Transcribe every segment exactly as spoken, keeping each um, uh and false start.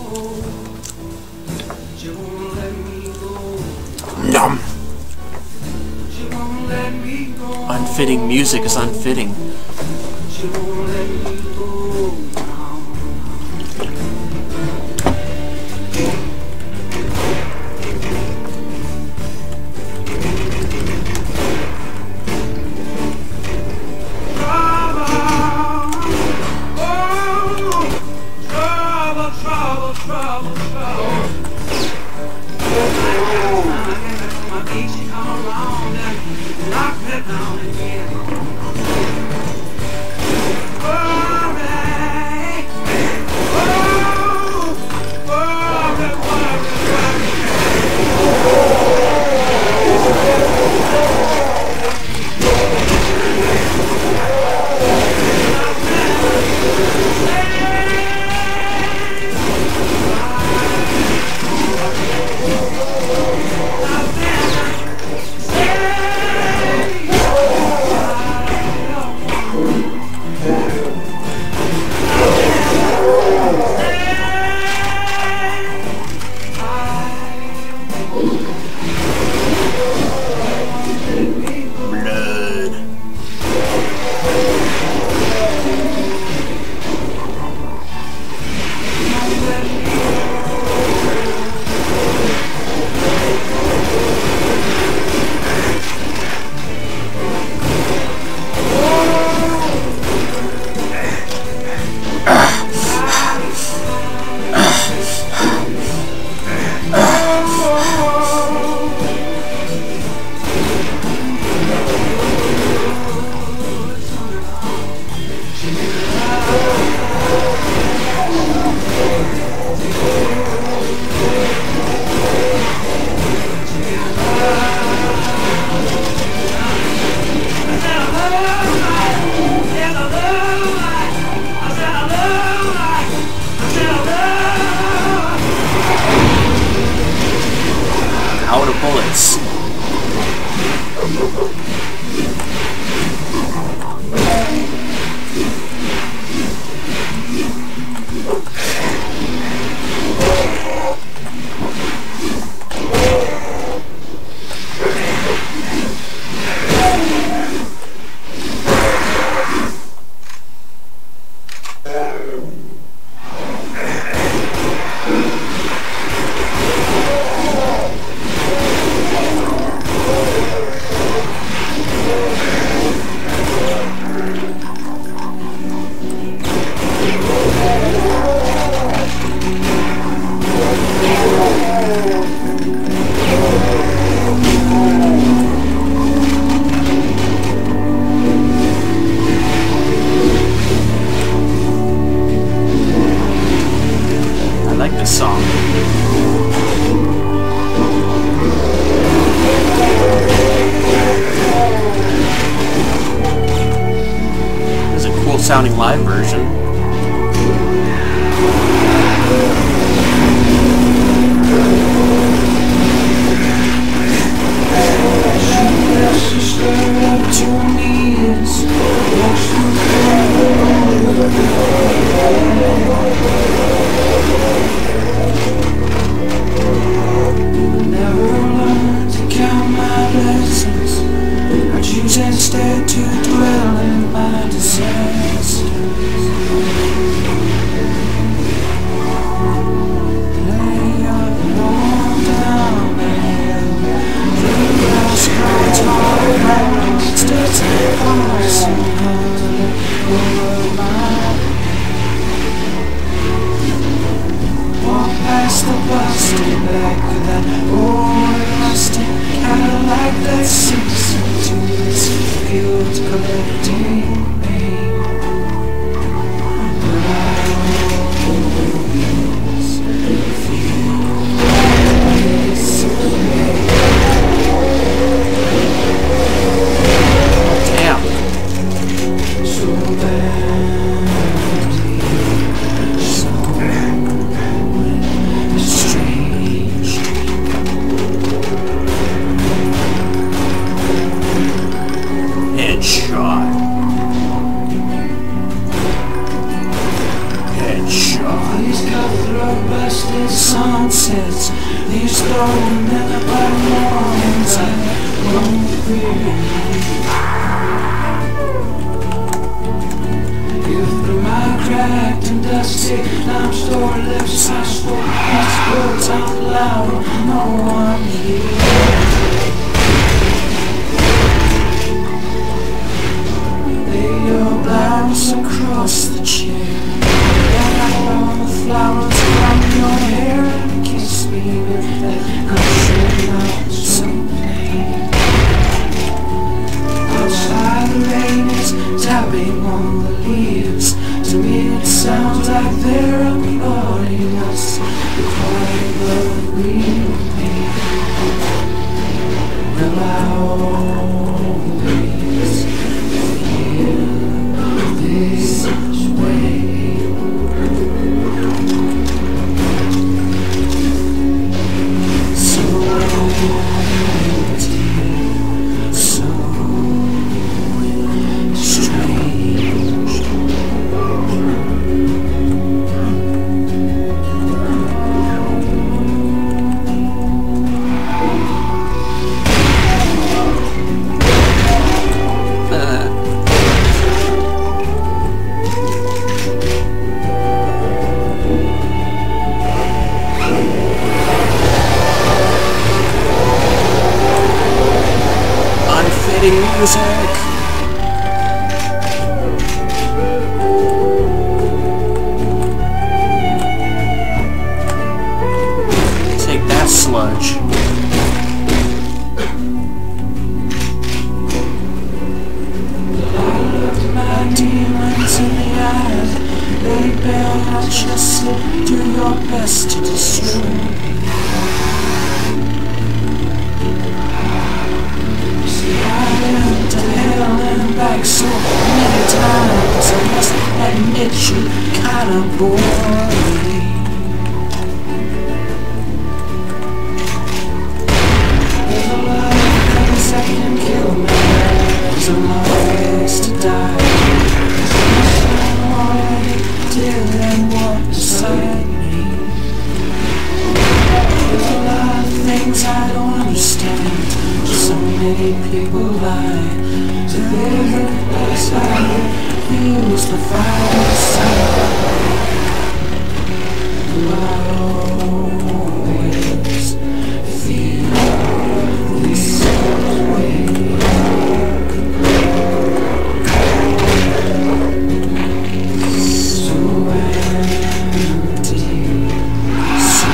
Nom. Unfitting music is unfitting. Out of bullets. Song. There's a cool sounding live version. Instead to dwell in my disasters. Lay your arm down and the grass grows all around. States are somehow over my walk past the bus and back to that old rusty Cadillac that sinks into this field collecting pain. But I always feel this way. Damn. So badly, so strange. Headshot. dusty sunsets, these stolen and the bright mornings I won't be. Through my cracked and dusty limestone lips I spoke these words out loud, no one here. Lay your blouse across the chair, and all the flowers from your hair, and kiss me with that gushing out so plain. Outside the rain is tapping on the leaves. To me it sounds like they're applauding us before the green pain. Will I always feel this way? So empty, so strange. Music. Take that, sludge. I looked my demons in the eyes. They bare your chest, do your best to destroy me. Back so many times, I must admit you kinda bore me. There's a lot of things that can kill me. There's a lot of ways to die. There's so much I already did and walked beside me. There's a lot of things I don't understand. So many people lie. To live in a place I refuse to fight inside. Do I always feel this way? So empty, so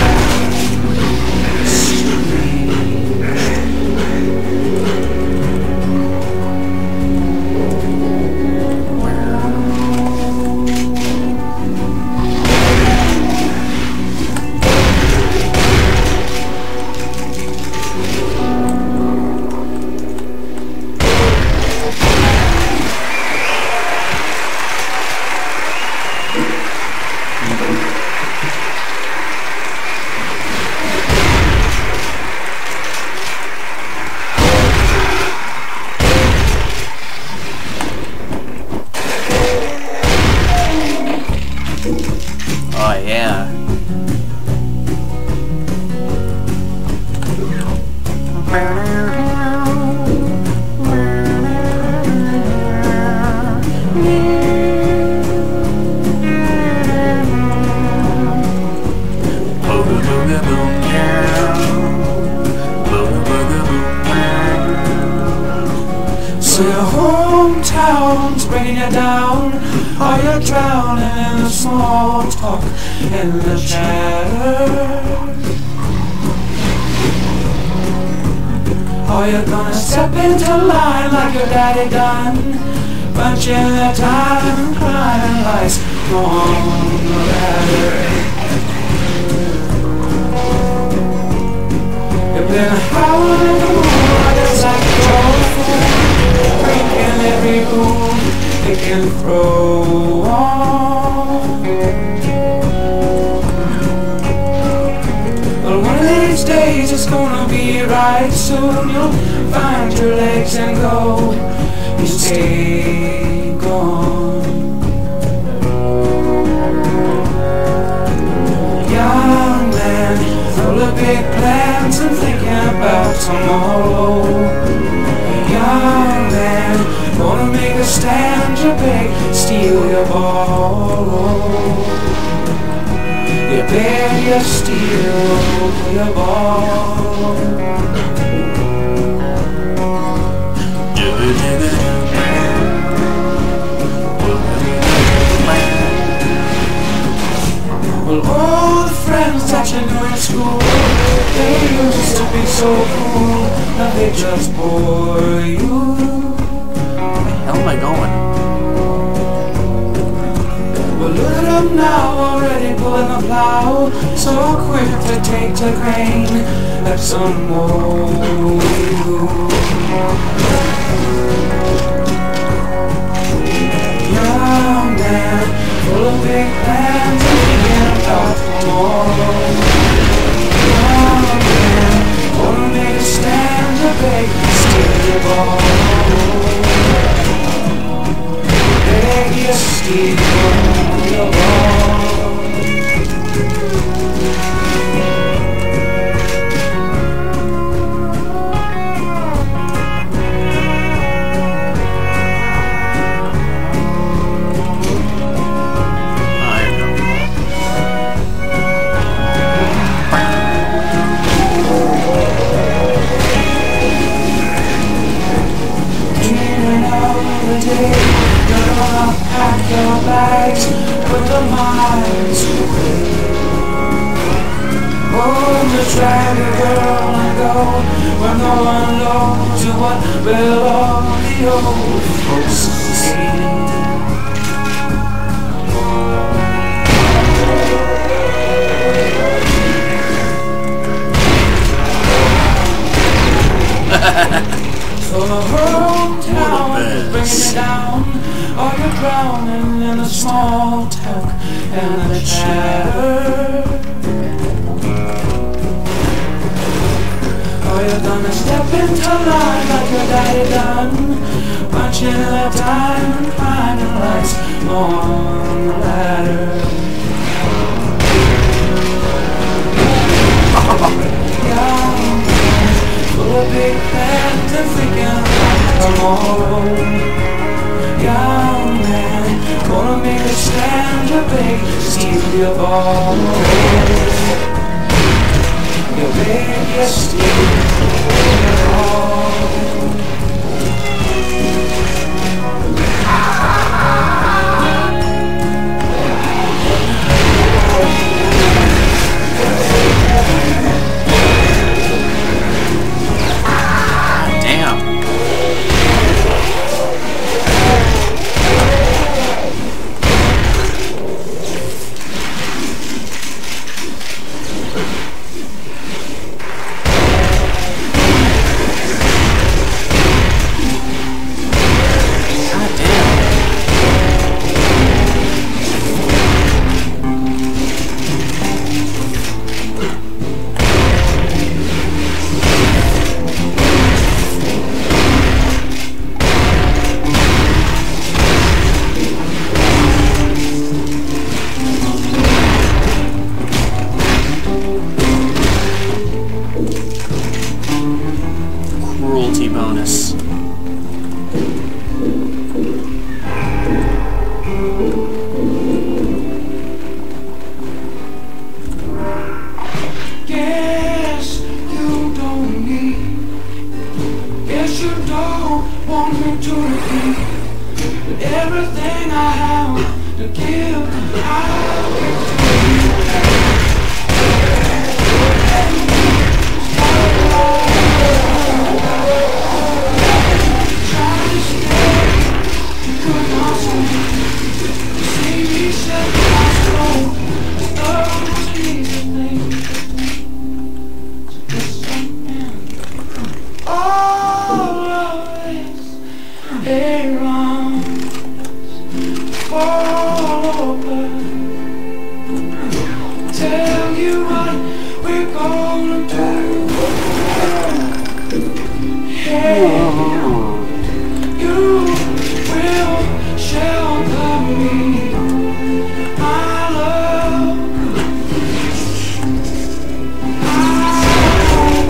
oh yeah. So your hometown's bringing you down, or you're drowning in the small talk and the chatter. Or you're gonna step into line like your daddy done, punching the time and crying lights on the ladder. You've been howling the waters like a dolphin, breaking every rule they can throw on. Well, one of these days it's gonna be right. Soon you'll find your legs and go. You stay gone. Yeah, plans and thinking about tomorrow. Young man, gonna make a stand, you beg, steal your ball. You beg, you steal your ball. Well, all the friends that you knew in school, they used to be so cool, now they just bore you. Where the hell am I going? Well, look at them now, already pulling the plow, so quick to take the grain that's unmold you. Young man, full of big plans and thinking about tomorrow. Young man, gonna make a stand, you beg, steal your ball. Beg, you steal your ball. Pack your bags, put the miles away. Home to drag a girl and go where no one knows you what will all the old folks say. So the whole town is bringing you down, or you're drowning in the small talk and the chatter. Or you're gonna step into line like your daddy done, punching the time and climbing lights on the ladder. Young man, full of big plans and thinking about tomorrow. Young man, gonna make a stand, you beg, steal your ball. You beg, you steal your ball. Bonus. Guess you don't need, guess you don't want me to repeat, but everything I have to give, I'll give to you. Tell you what we're gonna do. Hey, you will shelter me, my love. I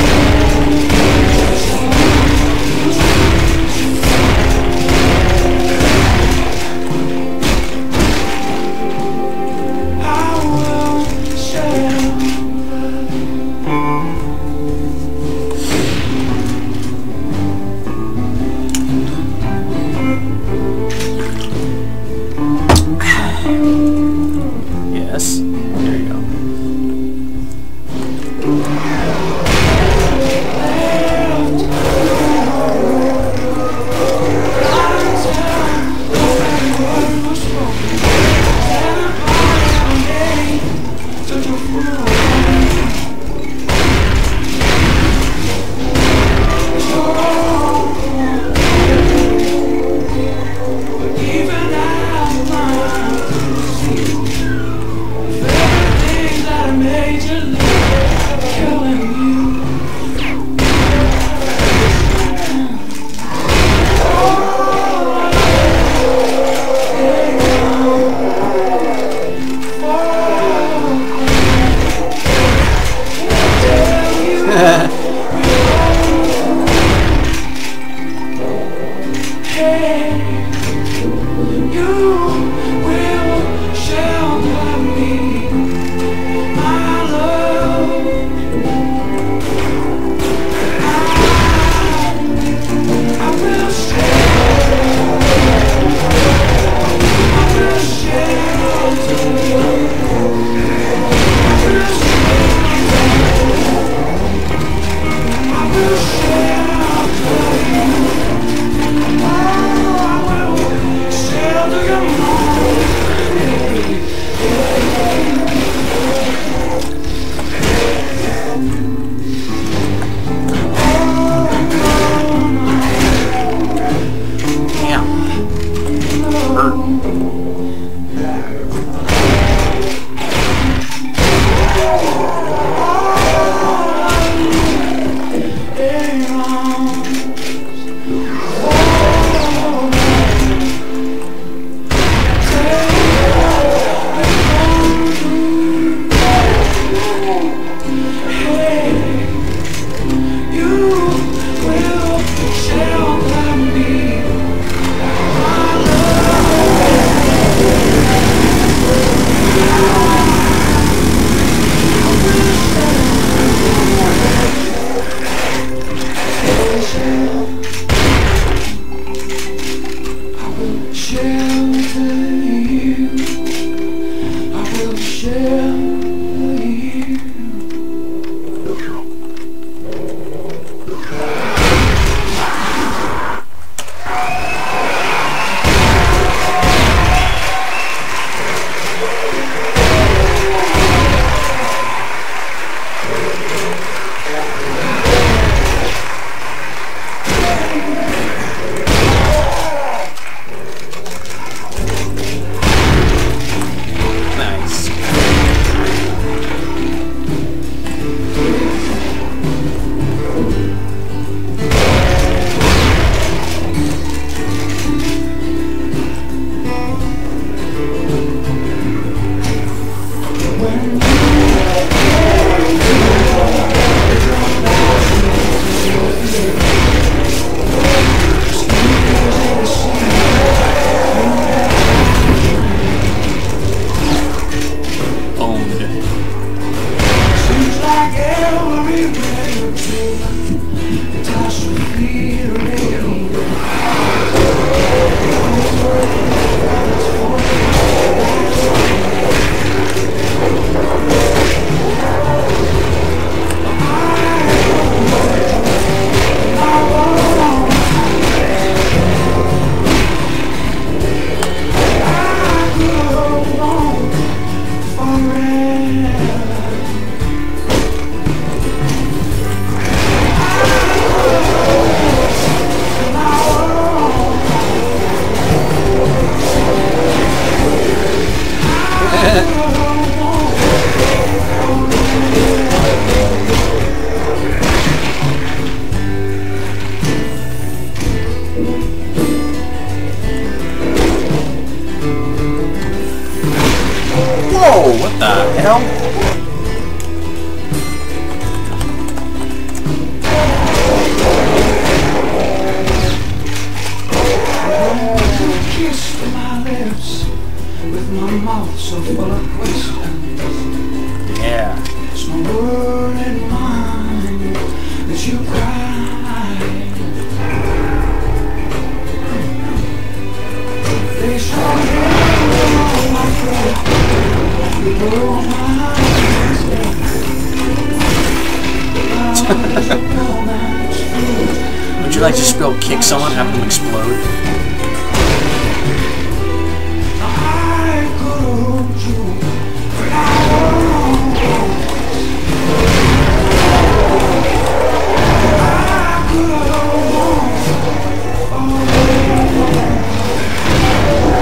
Would you like to spill kick someone, have them explode?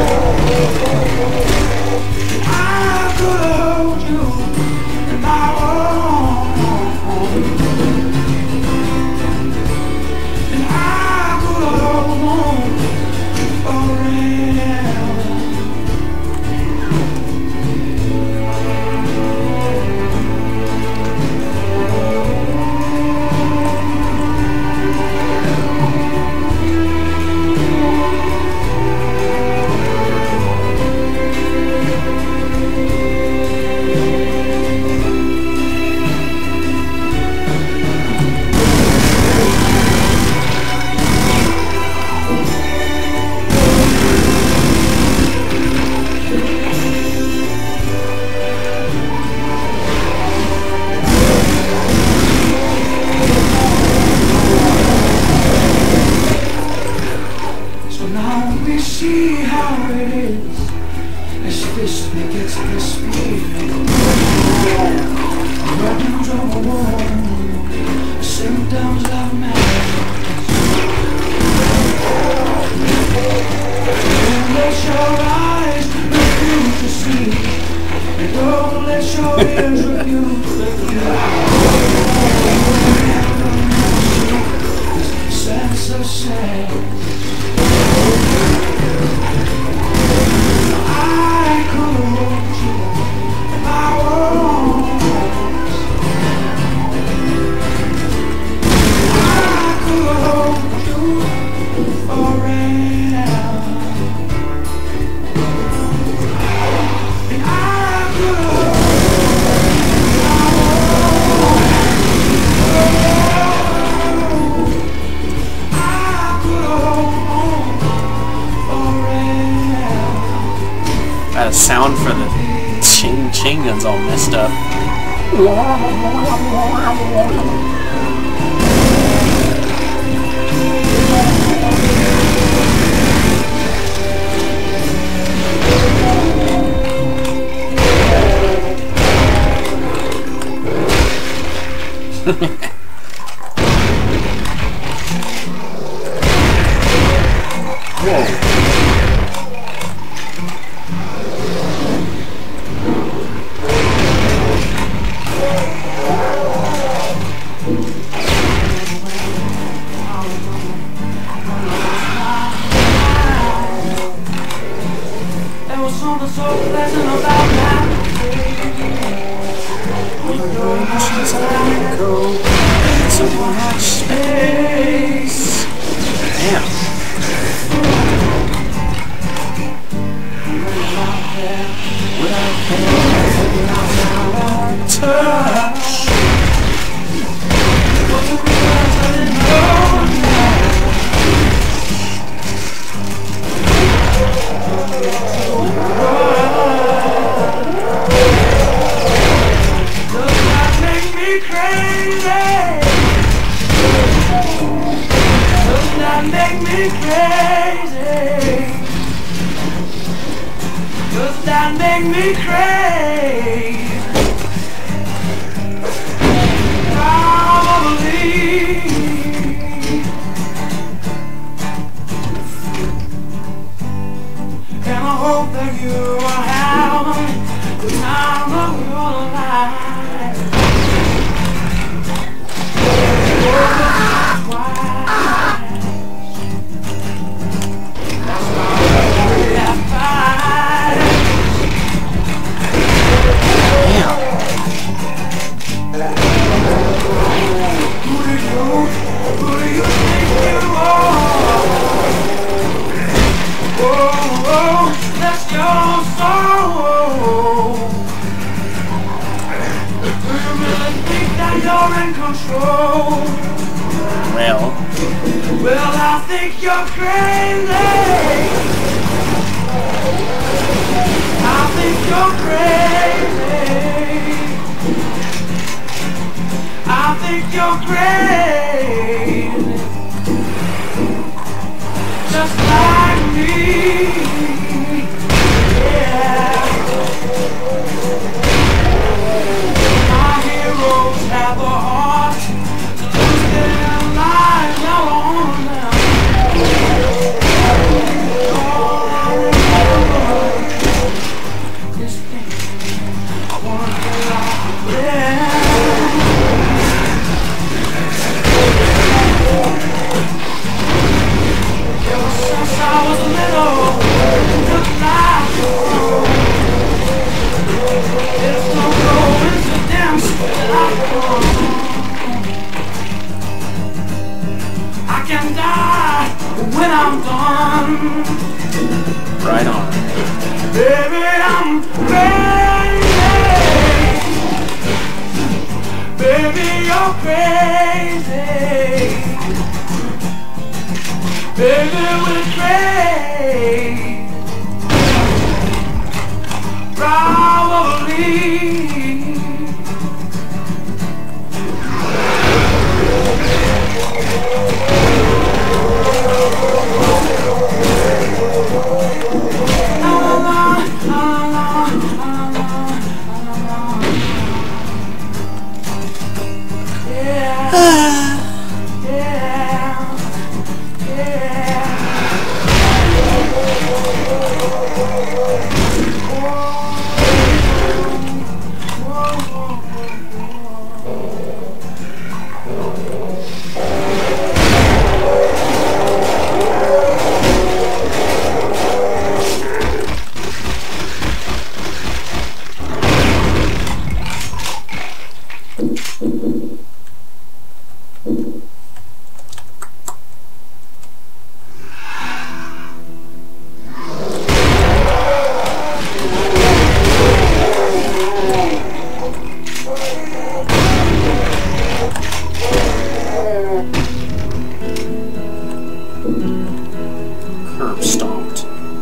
I could hold you in my arms. Sense of shame. I could hold you in my arms. I could hold you forever. And I could hold The sound for the chain, chain gun's all messed up. Whoa. So pleasant about that. We know she's gonna go so much space. Damn. Without touch. Make me crazy. Does that make me crazy? Probably. And I hope that you are having the time of your life. You're in control. Well. Well, I think you're crazy. I think you're crazy. I think you're crazy. Just like me. Yeah. My heroes have a heart to lose their lives out on them. All I remember is thinking I wanna be like them. Ever since I was little, looked like you. It's no coincidence that I come. I can die when I'm done. Right on. Baby, I'm crazy. Baby, you're crazy. Baby, we're crazy. Probably. Whoa, whoa. Curb stomped.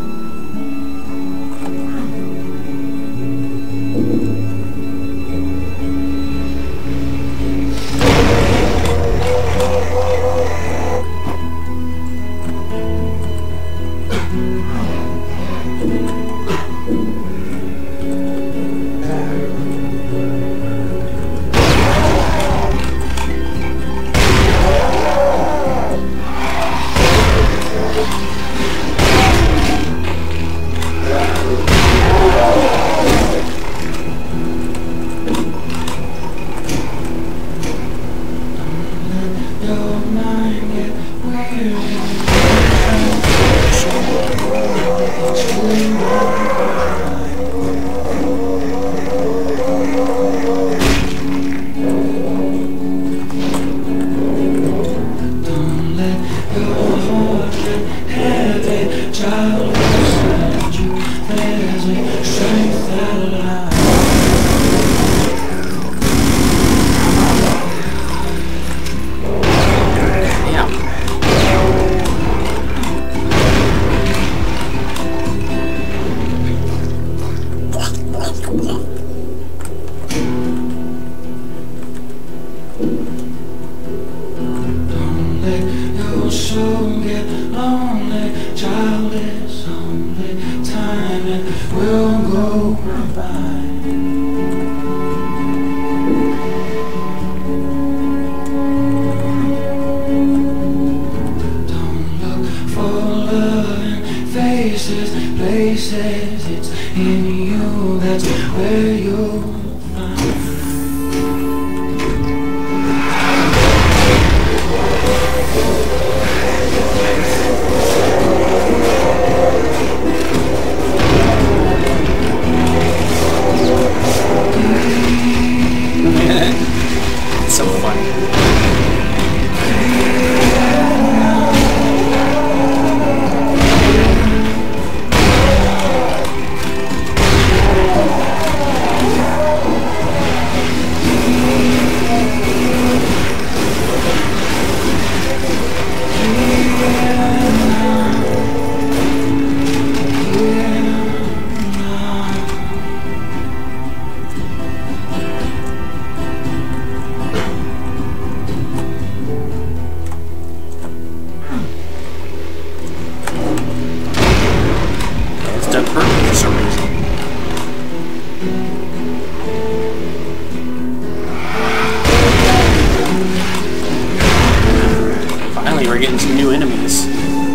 We're getting some new enemies.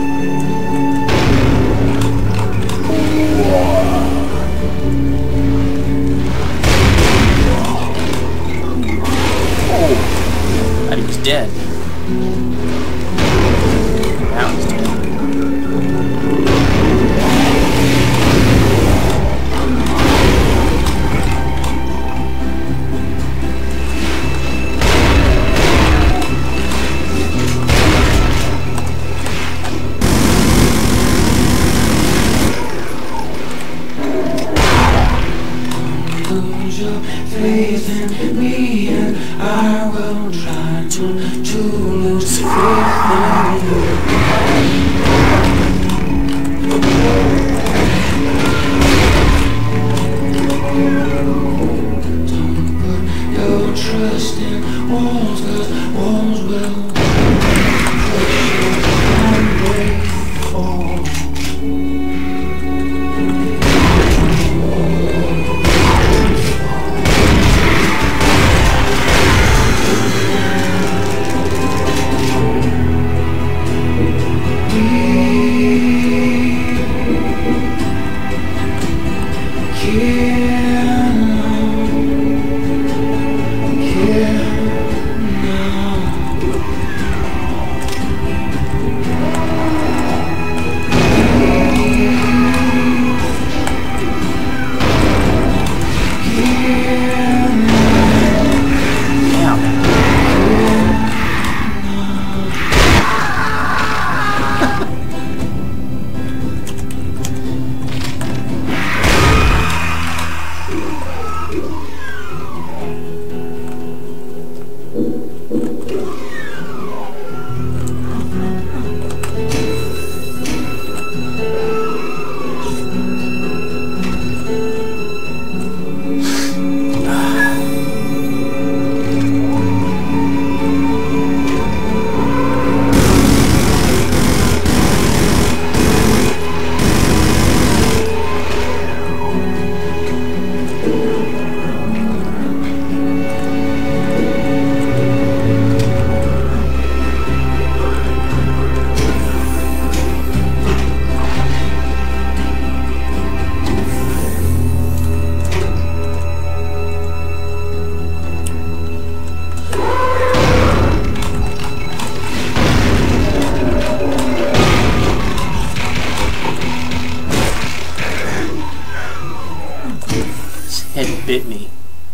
Oh, thought he was dead. Now he's dead. Faith in me, and I will try to, to lose faith in you. Don't put your trust in walls, 'cause walls will push you and break fall. bit me.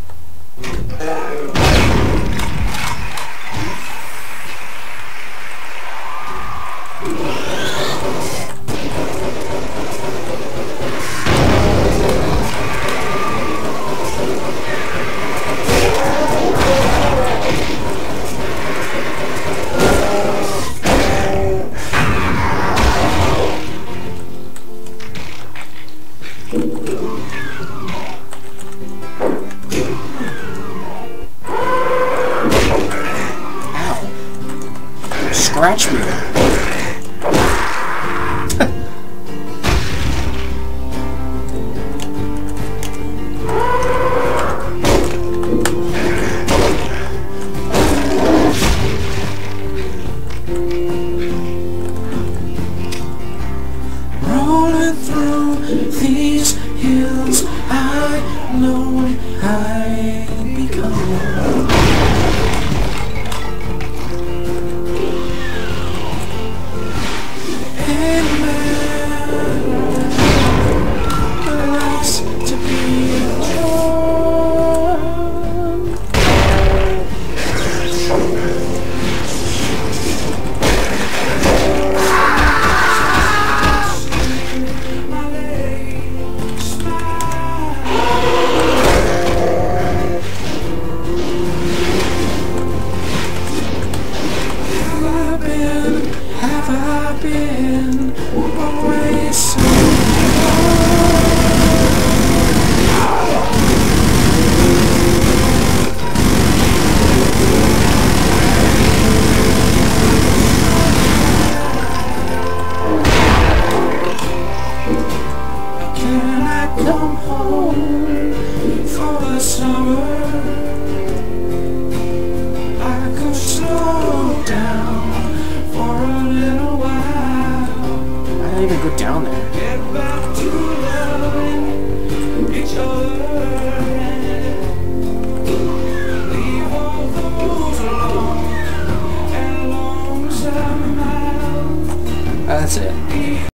Scratch me. Rolling through these hills, I know I become. Been away so can I come home for the summer? I could slow down for a little while. I didn't even go down there. Get back to loving each other and leave all those long and lonesome miles. That's it.